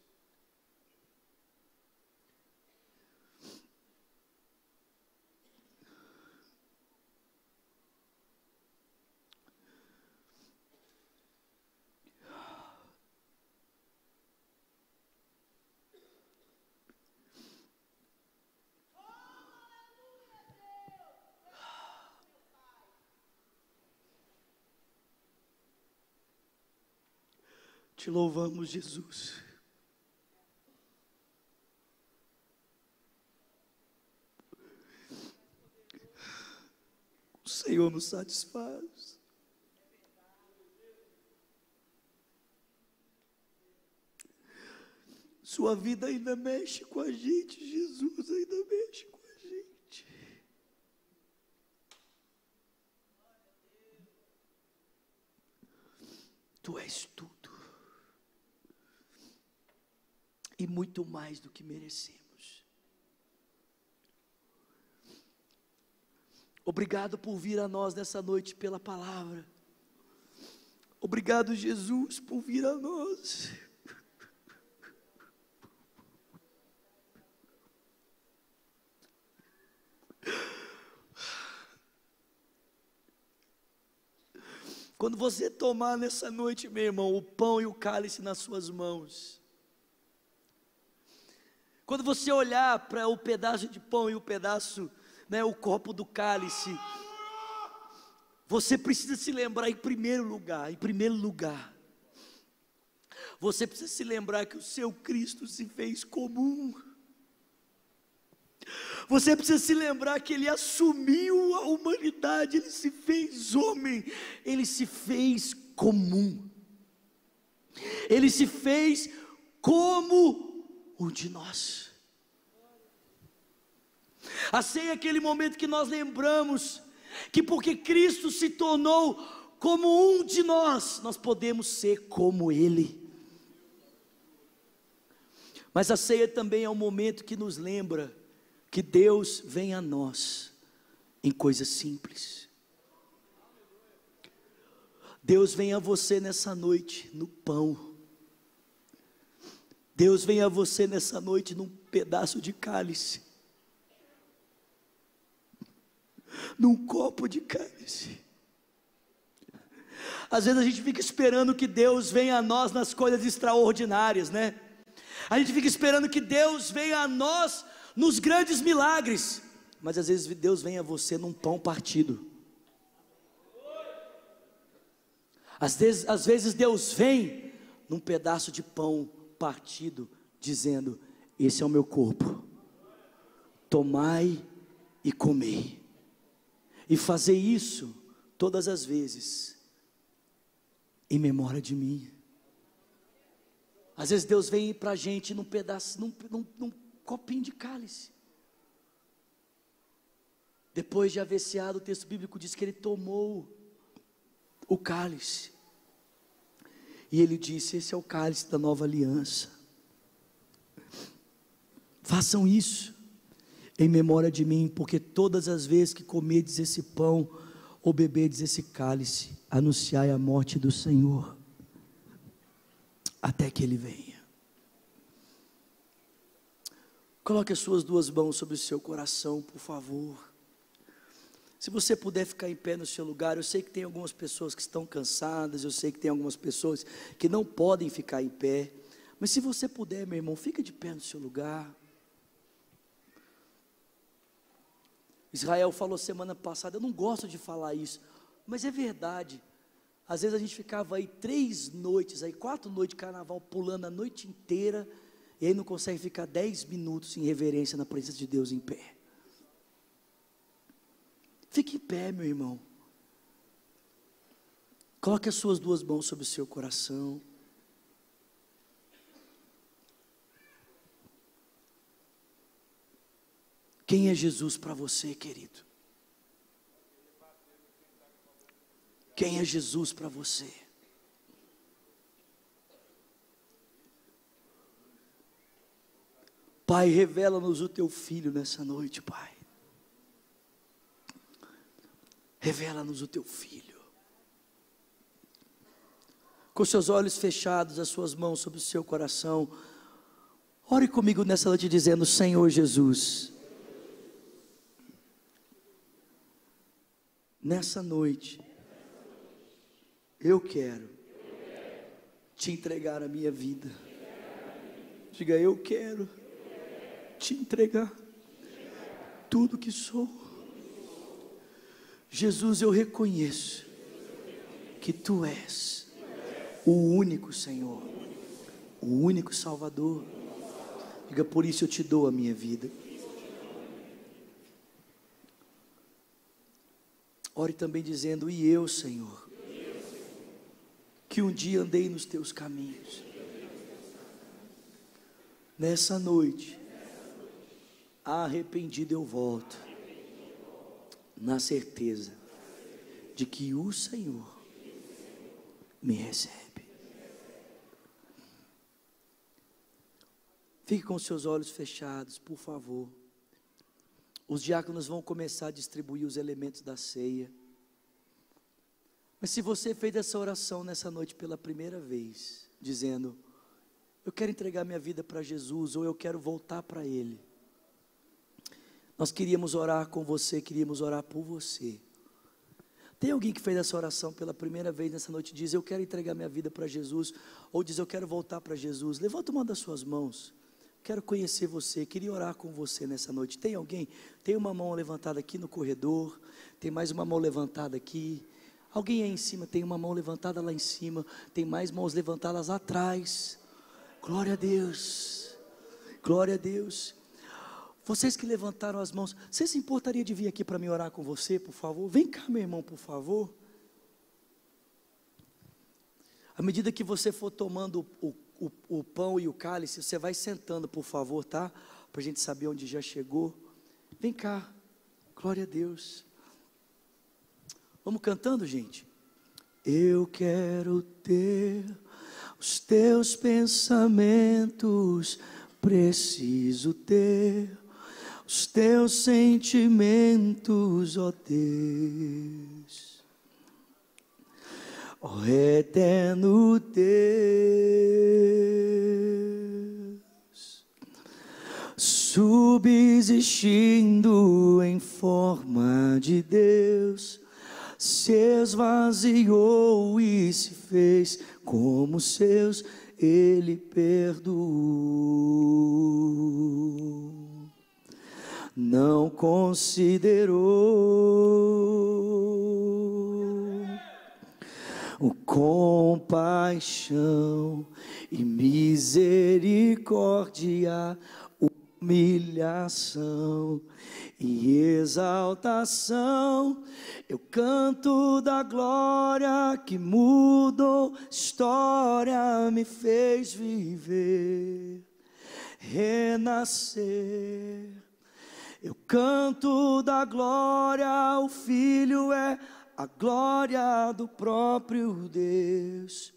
Te louvamos, Jesus. O Senhor nos satisfaz. Sua vida ainda mexe com a gente, Jesus ainda mexe com a gente. Tu és tudo. E muito mais do que merecemos. Obrigado por vir a nós nessa noite pela palavra. Obrigado, Jesus, por vir a nós. Quando você tomar nessa noite, meu irmão, o pão e o cálice nas suas mãos, quando você olhar para o pedaço de pão e o pedaço, né, o copo do cálice, você precisa se lembrar em primeiro lugar, em primeiro lugar, você precisa se lembrar que o seu Cristo se fez comum. Você precisa se lembrar que Ele assumiu a humanidade, Ele se fez homem, Ele se fez comum, Ele se fez como um de nós. A ceia é aquele momento que nós lembramos que porque Cristo se tornou como um de nós, nós podemos ser como Ele. Mas a ceia também é um momento que nos lembra que Deus vem a nós em coisas simples. Deus vem a você nessa noite no pão. Deus vem a você nessa noite num pedaço de cálice, num copo de cálice. Às vezes a gente fica esperando que Deus venha a nós nas coisas extraordinárias, né? A gente fica esperando que Deus venha a nós nos grandes milagres, mas às vezes Deus vem a você num pão partido. Às vezes, às vezes Deus vem num pedaço de pão partido, dizendo: esse é o meu corpo, tomai e comei. E fazer isso todas as vezes em memória de mim. Às vezes Deus vem para a gente num pedaço, num, num, num copinho de cálice. Depois de haver ceado, o texto bíblico diz que ele tomou o cálice, e ele disse: esse é o cálice da nova aliança. Façam isso em memória de mim, porque todas as vezes que comerdes esse pão ou beberdes esse cálice, anunciai a morte do Senhor até que ele venha. Coloque as suas duas mãos sobre o seu coração, por favor. Se você puder ficar em pé no seu lugar, eu sei que tem algumas pessoas que estão cansadas, eu sei que tem algumas pessoas que não podem ficar em pé, mas se você puder, meu irmão, fica de pé no seu lugar. Israel falou semana passada, eu não gosto de falar isso, mas é verdade. Às vezes a gente ficava aí três noites, aí quatro noites de carnaval, pulando a noite inteira, e aí não consegue ficar dez minutos em reverência na presença de Deus em pé. Fique em pé, meu irmão. Coloque as suas duas mãos sobre o seu coração. Quem é Jesus para você, querido? Quem é Jesus para você? Pai, revela-nos o teu Filho nessa noite, Pai. Revela-nos o teu Filho. Com seus olhos fechados, as suas mãos sobre o seu coração, ore comigo nessa noite dizendo: Senhor Jesus, nessa noite, eu quero te entregar a minha vida. Diga: eu quero te entregar tudo que sou. Jesus, eu reconheço que Tu és o único Senhor, o único Salvador. Diga: por isso eu te dou a minha vida. Ore também dizendo: e eu, Senhor, que um dia andei nos Teus caminhos, nessa noite, arrependido eu volto, na certeza de que o Senhor me recebe. Fique com seus olhos fechados, por favor. Os diáconos vão começar a distribuir os elementos da ceia. Mas se você fez essa oração nessa noite pela primeira vez, dizendo: eu quero entregar minha vida para Jesus, ou eu quero voltar para Ele, nós queríamos orar com você, queríamos orar por você. Tem alguém que fez essa oração pela primeira vez nessa noite e diz: eu quero entregar minha vida para Jesus, ou diz: eu quero voltar para Jesus? Levanta uma das suas mãos. Quero conhecer você, queria orar com você nessa noite. Tem alguém? Tem uma mão levantada aqui no corredor, tem mais uma mão levantada aqui. Alguém aí em cima, tem uma mão levantada lá em cima, tem mais mãos levantadas atrás. Glória a Deus, glória a Deus. Vocês que levantaram as mãos, você se importaria de vir aqui para me orar com você, por favor? Vem cá, meu irmão, por favor. À medida que você for tomando o, o, o pão e o cálice, você vai sentando, por favor, tá? Para a gente saber onde já chegou. Vem cá, glória a Deus. Vamos cantando, gente? Eu quero ter os teus pensamentos, preciso ter os teus sentimentos, ó Deus, ó eterno Deus, subsistindo em forma de Deus, se esvaziou e se fez como seus Ele perdoou. Não considerou o compaixão e misericórdia, humilhação e exaltação. Eu canto da glória que mudou história, me fez viver, renascer. Eu canto da glória, o Filho é a glória do próprio Deus.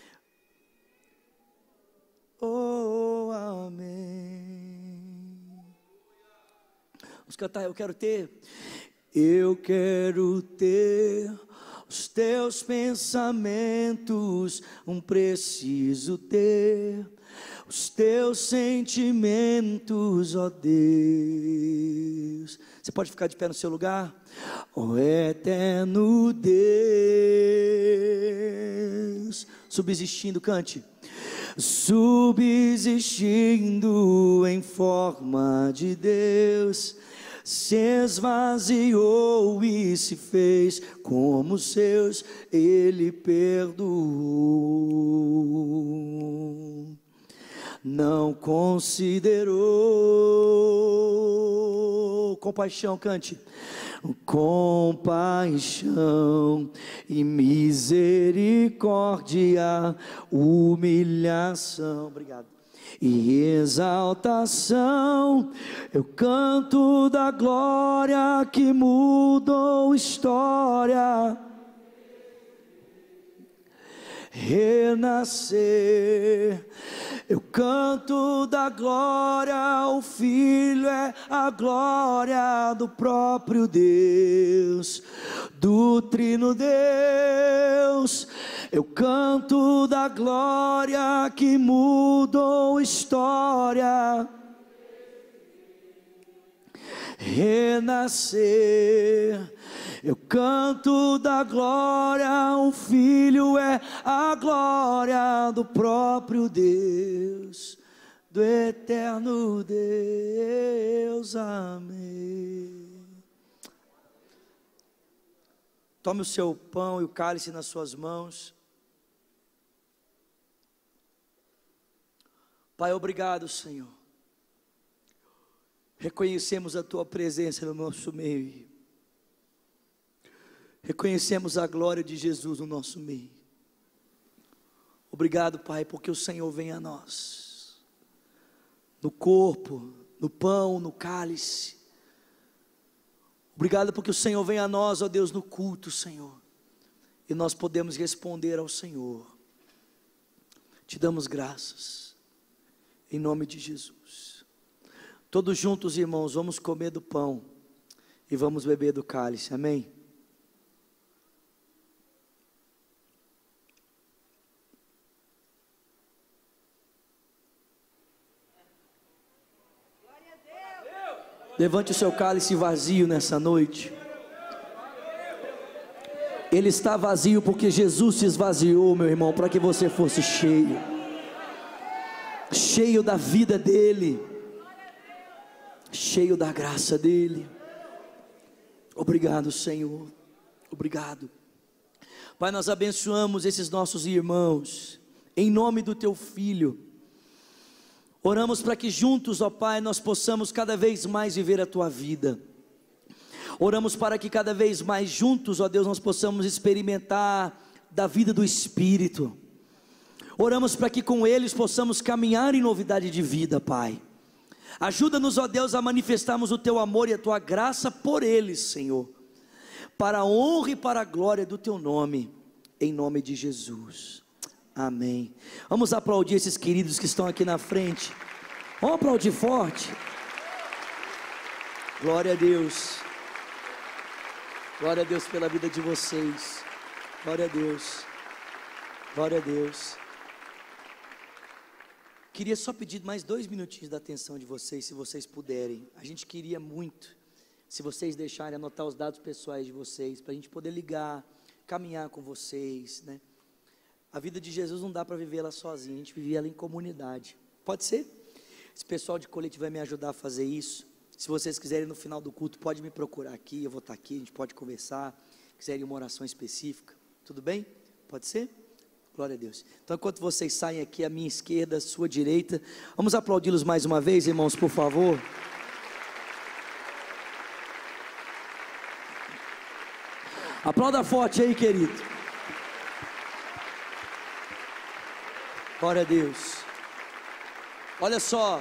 Oh, amém. Vamos cantar, eu quero ter. Eu quero ter os teus pensamentos, um preciso ter os teus sentimentos, ó Deus. Você pode ficar de pé no seu lugar? Ó eterno Deus, subsistindo, cante. Subsistindo em forma de Deus, se esvaziou e se fez como seus, Ele perdoou. Não considerou compaixão, cante. Compaixão e misericórdia, humilhação, obrigado, e exaltação. Eu canto da glória que mudou história, renascer. Eu canto da glória, o Filho é a glória do próprio Deus, do Trino Deus. Eu canto da glória que mudou história, renascer. Eu canto da glória, o Filho é a glória do próprio Deus, do eterno Deus, amém. Tome o seu pão e o cálice nas suas mãos. Pai, obrigado, Senhor. Reconhecemos a Tua presença no nosso meio. Reconhecemos a glória de Jesus no nosso meio. Obrigado, Pai, porque o Senhor vem a nós, no corpo, no pão, no cálice. Obrigado porque o Senhor vem a nós, ó Deus, no culto, Senhor, e nós podemos responder ao Senhor. Te damos graças, em nome de Jesus. Todos juntos, irmãos, vamos comer do pão e vamos beber do cálice, amém? Levante o seu cálice vazio nessa noite. Ele está vazio porque Jesus se esvaziou, meu irmão, para que você fosse cheio, cheio da vida dele, cheio da graça dele. Obrigado, Senhor, obrigado. Pai, nós abençoamos esses nossos irmãos, em nome do Teu Filho. Oramos para que juntos, ó Pai, nós possamos cada vez mais viver a Tua vida. Oramos para que cada vez mais juntos, ó Deus, nós possamos experimentar da vida do Espírito. Oramos para que com eles possamos caminhar em novidade de vida, Pai. Ajuda-nos, ó Deus, a manifestarmos o Teu amor e a Tua graça por eles, Senhor, para a honra e para a glória do Teu nome, em nome de Jesus. Amém. Vamos aplaudir esses queridos que estão aqui na frente. Vamos aplaudir forte. Glória a Deus. Glória a Deus pela vida de vocês. Glória a Deus. Glória a Deus. Queria só pedir mais dois minutinhos da atenção de vocês, se vocês puderem. A gente queria muito, se vocês deixarem anotar os dados pessoais de vocês, para a gente poder ligar, caminhar com vocês, né? A vida de Jesus não dá para viver ela sozinho, a gente vive ela em comunidade. Pode ser? Esse pessoal de colete vai me ajudar a fazer isso. Se vocês quiserem no final do culto, pode me procurar aqui, eu vou estar aqui, a gente pode conversar. Quiserem uma oração específica, tudo bem? Pode ser? Glória a Deus. Então, enquanto vocês saem aqui à minha esquerda, à sua direita, vamos aplaudi-los mais uma vez, irmãos, por favor. Aplauda forte aí, querido. Glória a Deus. Olha só,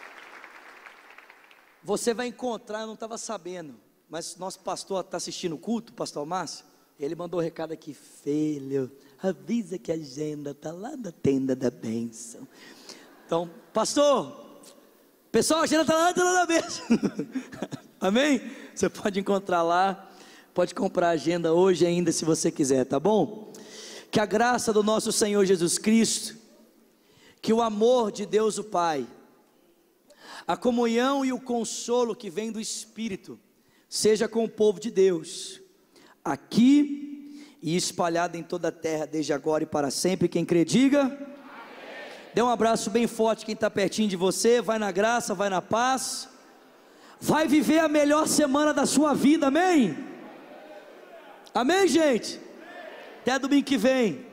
você vai encontrar, eu não estava sabendo, mas nosso pastor está assistindo o culto, o pastor Márcio, ele mandou um recado aqui: filho, avisa que a agenda está lá na tenda da bênção. Então, pastor, pessoal, a agenda está lá na tenda da bênção. Amém? Você pode encontrar lá, pode comprar a agenda hoje ainda, se você quiser, tá bom? Que a graça do nosso Senhor Jesus Cristo, que o amor de Deus o Pai, a comunhão e o consolo que vem do Espírito, seja com o povo de Deus, aqui e espalhado em toda a terra, desde agora e para sempre. Quem crê, diga amém. Dê um abraço bem forte quem está pertinho de você. Vai na graça, vai na paz, vai viver a melhor semana da sua vida, amém? Amém, gente? Até domingo que vem.